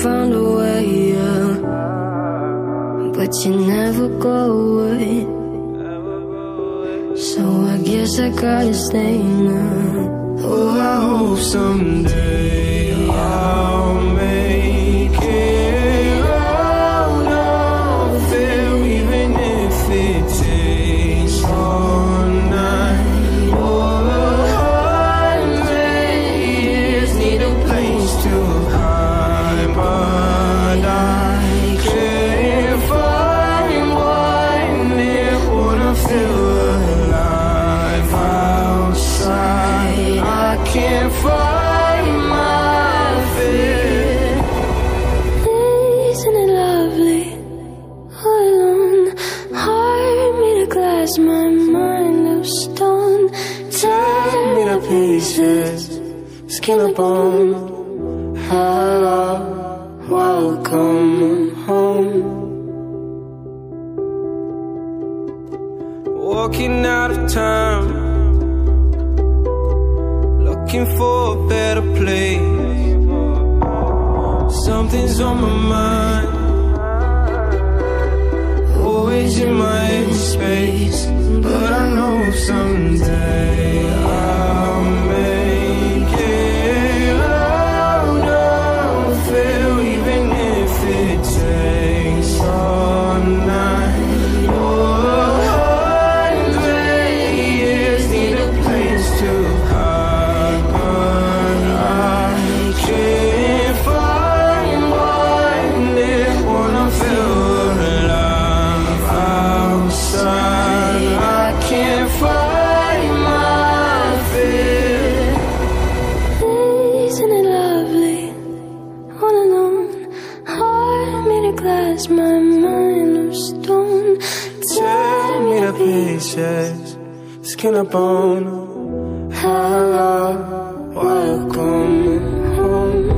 found a way, yeah. But you never go away. So I guess I gotta stay now. Oh, I hope someday I'll make it out of it, even if it takes all night or 100 years. Need a place to hide, but I can't find one that wanna feel alive outside. I can't find my fear. Isn't it lovely? All alone, heart made of glass, my mind of stone. Tear me to pieces, skin and bone. Hello, welcome home. Walking out of time, looking for a better place. Something's on my mind, always in my empty space. But I know someday I'll make it out of it, even if it takes all night or 100 years. Need a place to hide, but I can't find one that wanna feel alive outside. I can't find my fear. Isn't it lovely? All alone, heart made of glass, my mind of stone. Tear me to pieces, skin and bone. Hello, welcome home.